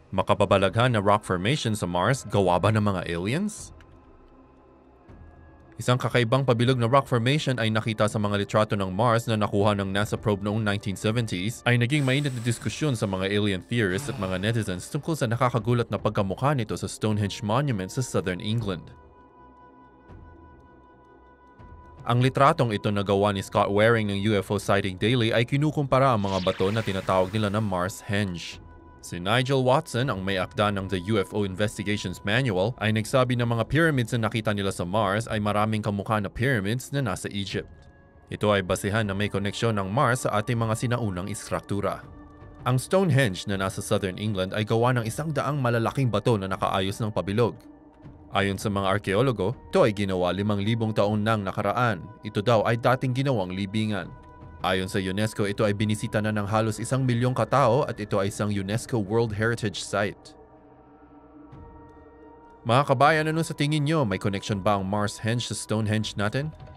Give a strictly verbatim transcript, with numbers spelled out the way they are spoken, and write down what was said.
Makababalaghan na rock formation sa Mars, gawa ba ng mga aliens? Isang kakaibang pabilog na rock formation ay nakita sa mga litrato ng Mars na nakuha ng NASA probe noong nineteen seventies ay naging mainit na diskusyon sa mga alien theorists at mga netizens tungkol sa nakakagulat na pagkamukha nito sa Stonehenge monument sa southern England. Ang litratong ito na gawa ni Scott Waring ng U F O Sighting Daily ay kinukumpara ang mga bato na tinatawag nila na Mars Henge. Si Nigel Watson, ang may-akda ng the U F O Investigations Manual, ay nagsabi na mga pyramids na nakita nila sa Mars ay maraming kamukha na pyramids na nasa Egypt. Ito ay basehan na may koneksyon ng Mars sa ating mga sinaunang istruktura. Ang Stonehenge na nasa southern England ay gawa ng isang daang malalaking bato na naka-ayos ng pabilog. Ayon sa mga arkeologo, ito ay ginawa limang libong taon nang nakaraan. Ito daw ay dating ginawang libingan. Ayon sa UNESCO, ito ay binisita na ng halos isang milyong katao at ito ay isang UNESCO World Heritage Site. Mga kabayan, ano sa tingin nyo? May connection ba ang Mars Henge sa Stonehenge natin?